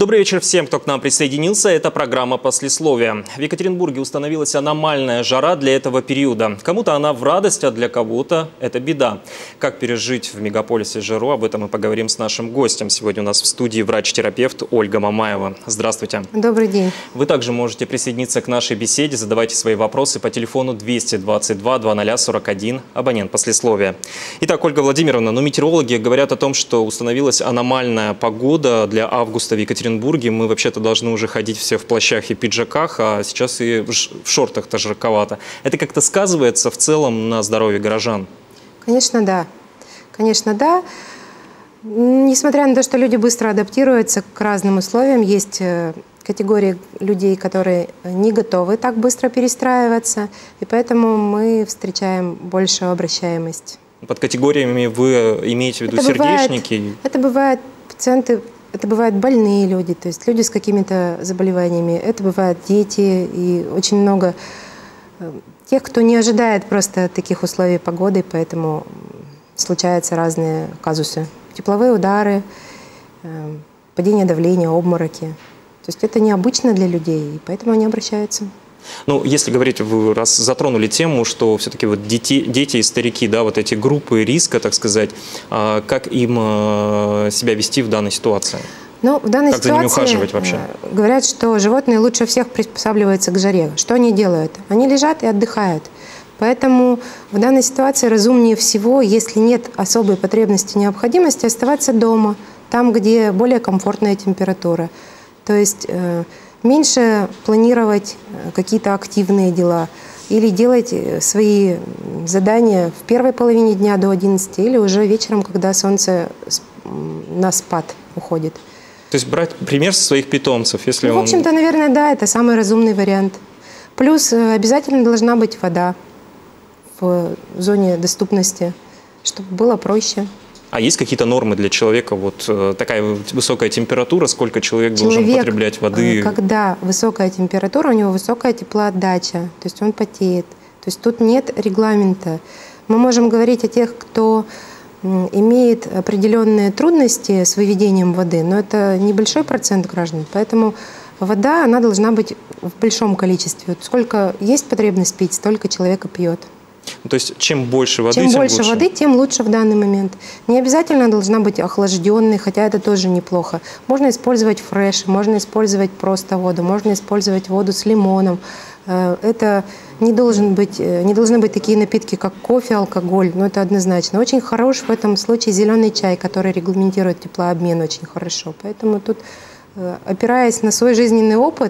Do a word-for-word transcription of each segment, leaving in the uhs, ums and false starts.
Добрый вечер всем, кто к нам присоединился. Это программа «Послесловие». В Екатеринбурге установилась аномальная жара для этого периода. Кому-то она в радость, а для кого-то это беда. Как пережить в мегаполисе жару, об этом мы поговорим с нашим гостем. Сегодня у нас в студии врач-терапевт Ольга Мамаева. Здравствуйте. Добрый день. Вы также можете присоединиться к нашей беседе, задавайте свои вопросы по телефону двести двадцать два двадцать сорок один, абонент «Послесловие». Итак, Ольга Владимировна, ну, метеорологи говорят о том, что установилась аномальная погода для августа в Екатеринбурге. В Екатеринбурге мы вообще-то должны уже ходить все в плащах и пиджаках, а сейчас и в шортах-то жарковато. Это как-то сказывается в целом на здоровье горожан? Конечно, да. Конечно, да. Несмотря на то, что люди быстро адаптируются к разным условиям, есть категории людей, которые не готовы так быстро перестраиваться, и поэтому мы встречаем большую обращаемость. Под категориями вы имеете в виду это сердечники? Бывает, это бывают пациенты, это бывают больные люди, то есть люди с какими-то заболеваниями, это бывают дети и очень много тех, кто не ожидает просто таких условий погоды, поэтому случаются разные казусы. Тепловые удары, падение давления, обмороки. То есть это необычно для людей, и поэтому они обращаются. Ну, если говорить, вы раз затронули тему, что все-таки вот дети, дети и старики, да, вот эти группы риска, так сказать, как им себя вести в данной ситуации? Ну, в данной как ситуации за ними ухаживать вообще? Говорят, что животные лучше всех приспосабливаются к жаре. Что они делают? Они лежат и отдыхают. Поэтому в данной ситуации разумнее всего, если нет особой потребности, необходимости, оставаться дома, там, где более комфортная температура. То есть меньше планировать какие-то активные дела или делать свои задания в первой половине дня до одиннадцати или уже вечером, когда солнце на спад уходит. То есть брать пример со своих питомцев, если ну, он... В общем-то, наверное, да, это самый разумный вариант. Плюс обязательно должна быть вода в зоне доступности, чтобы было проще. А есть какие-то нормы для человека? Вот такая высокая температура, сколько человек, человек должен потреблять воды? Когда высокая температура, у него высокая теплоотдача, то есть он потеет. То есть тут нет регламента. Мы можем говорить о тех, кто имеет определенные трудности с выведением воды, но это небольшой процент граждан, поэтому вода, она должна быть в большом количестве. Сколько есть потребность пить, столько человека пьет. То есть чем больше воды, чем тем больше лучше. воды, тем лучше в данный момент. Не обязательно должна быть охлажденной, хотя это тоже неплохо. Можно использовать фреш, можно использовать просто воду, можно использовать воду с лимоном. Это не, должен быть, не должны быть такие напитки, как кофе, алкоголь, но это однозначно. Очень хорош в этом случае зеленый чай, который регламентирует теплообмен очень хорошо. Поэтому тут, опираясь на свой жизненный опыт,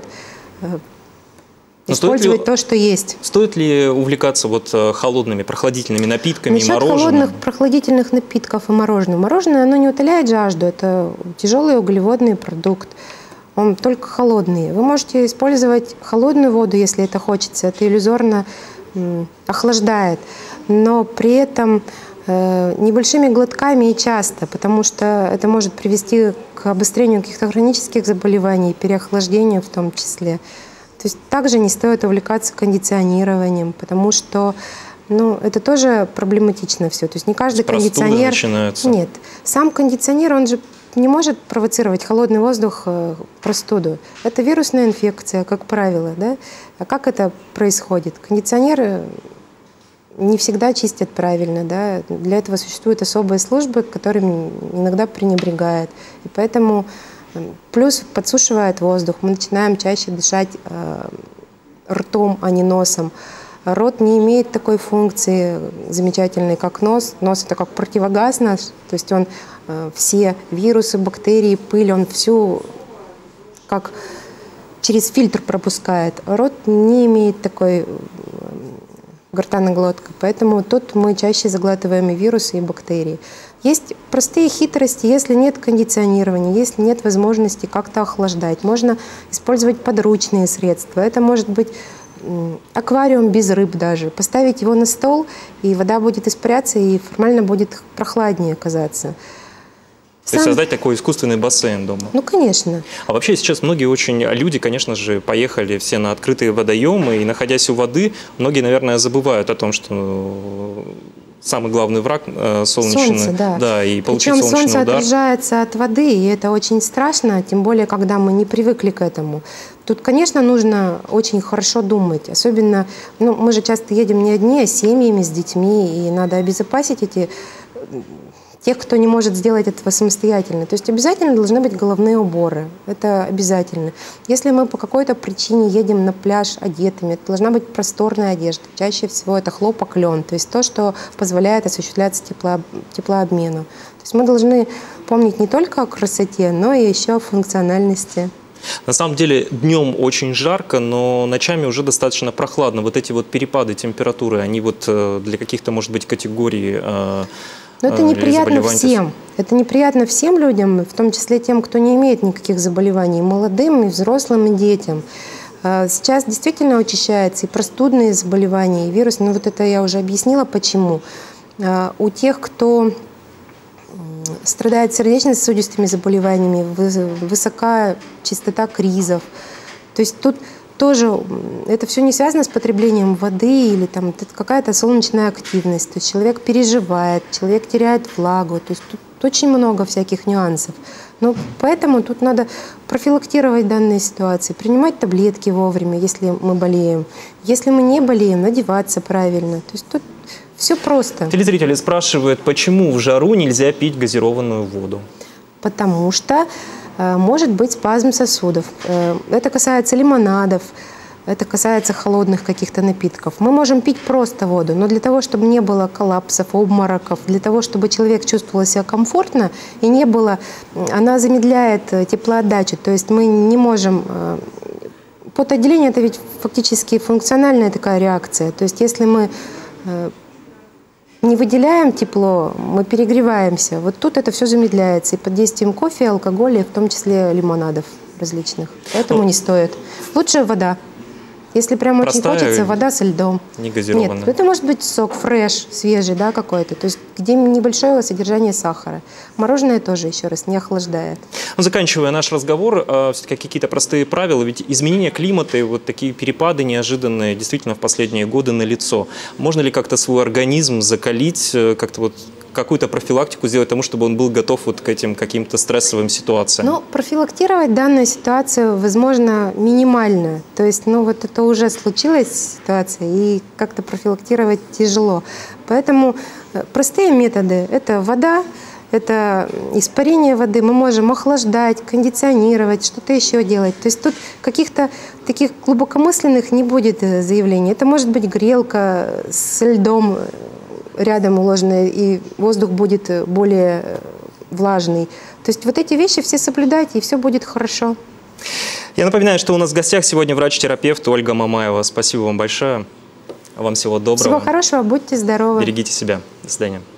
Но использовать ли, то, что есть. Стоит ли увлекаться вот холодными, прохладительными напитками, Насчет мороженым? холодных, прохладительных напитков и мороженого. Мороженое, оно не утоляет жажду, это тяжелый углеводный продукт. Он только холодный. Вы можете использовать холодную воду, если это хочется. Это иллюзорно охлаждает. Но при этом э, небольшими глотками и часто, потому что это может привести к обострению каких-то хронических заболеваний, переохлаждению в том числе. То есть также не стоит увлекаться кондиционированием, потому что ну, это тоже проблематично все. То есть не каждый кондиционер... начинаются. Нет. Сам кондиционер, он же не может провоцировать холодный воздух простуду. Это вирусная инфекция, как правило. Да? А как это происходит? Кондиционеры не всегда чистят правильно. Да? Для этого существуют особые службы, которыми иногда пренебрегают. И поэтому плюс подсушивает воздух. Мы начинаем чаще дышать э, ртом, а не носом. Рот не имеет такой функции замечательной, как нос. Нос — это как противогаз наш, то есть он э, все вирусы, бактерии, пыль, он всю как через фильтр пропускает. Рот не имеет такой гортанной глоткой, поэтому тут мы чаще заглатываем и вирусы, и бактерии. Есть простые хитрости, если нет кондиционирования, если нет возможности как-то охлаждать. Можно использовать подручные средства. Это может быть аквариум без рыб даже. Поставить его на стол, и вода будет испаряться, и формально будет прохладнее казаться. То есть создать такой искусственный бассейн дома? Ну, конечно. А вообще сейчас многие очень люди, конечно же, поехали все на открытые водоемы, и находясь у воды, многие, наверное, забывают о том, что самый главный враг э, солнечный. Солнце, да. Да, и получить Причем солнечный солнце удар. отражается от воды, и это очень страшно, тем более, когда мы не привыкли к этому. Тут, конечно, нужно очень хорошо думать. Особенно, ну, мы же часто едем не одни, а с семьями, с детьми, и надо обезопасить эти, тех, кто не может сделать этого самостоятельно. То есть обязательно должны быть головные уборы. Это обязательно. Если мы по какой-то причине едем на пляж одетыми, это должна быть просторная одежда. Чаще всего это хлопок, лен, то есть то, что позволяет осуществляться тепло, теплообмену. То есть мы должны помнить не только о красоте, но и еще о функциональности. На самом деле днем очень жарко, но ночами уже достаточно прохладно. Вот эти вот перепады температуры, они вот для каких-то, может быть, категорий э, Но это э, неприятно заболеваний. всем. Это неприятно всем людям, в том числе тем, кто не имеет никаких заболеваний, и молодым, и взрослым, и детям. Э, Сейчас действительно учащается и простудные заболевания, и вирус. Но вот это я уже объяснила, почему. Э, У тех, кто страдает сердечно-сосудистыми заболеваниями, высока частота кризов. То есть тут тоже это все не связано с потреблением воды или там какая-то солнечная активность. То есть человек переживает, человек теряет влагу. То есть тут очень много всяких нюансов. Но поэтому тут надо профилактировать данные ситуации, принимать таблетки вовремя, если мы болеем. Если мы не болеем, одеваться правильно. То есть тут все просто. Телезрители спрашивают, почему в жару нельзя пить газированную воду? Потому что э, может быть спазм сосудов. Э, это касается лимонадов, это касается холодных каких-то напитков. Мы можем пить просто воду, но для того, чтобы не было коллапсов, обмороков, для того, чтобы человек чувствовал себя комфортно и не было, она замедляет теплоотдачу. То есть мы не можем... Э, потоотделение – это ведь фактически функциональная такая реакция. То есть если мы э, не выделяем тепло, мы перегреваемся. Вот тут это все замедляется. И под действием кофе, алкоголя, в том числе лимонадов различных. Поэтому ну, не стоит. Лучше вода. Если прям очень хочется, вода со льдом. Не газированная. Нет, это может быть сок фреш, свежий, да, какой-то. То есть где небольшое содержание сахара. Мороженое тоже, еще раз, не охлаждает. Ну, заканчивая наш разговор, э, все-таки какие-то простые правила. Ведь изменение климата и вот такие перепады неожиданные действительно в последние годы налицо. Можно ли как-то свой организм закалить, э, как-то вот какую-то профилактику сделать тому, чтобы он был готов вот к этим каким-то стрессовым ситуациям? Ну, профилактировать данную ситуацию, возможно, минимально. То есть, ну, вот это уже случилась ситуация, и как-то профилактировать тяжело. Поэтому простые методы – это вода, это испарение воды. Мы можем охлаждать, кондиционировать, что-то еще делать. То есть тут каких-то таких глубокомысленных не будет заявлений. Это может быть грелка с льдом рядом уложенная, и воздух будет более влажный. То есть вот эти вещи все соблюдайте, и все будет хорошо. Я напоминаю, что у нас в гостях сегодня врач-терапевт Ольга Мамаева. Спасибо вам большое. Вам всего доброго. Всего хорошего, будьте здоровы. Берегите себя. До свидания.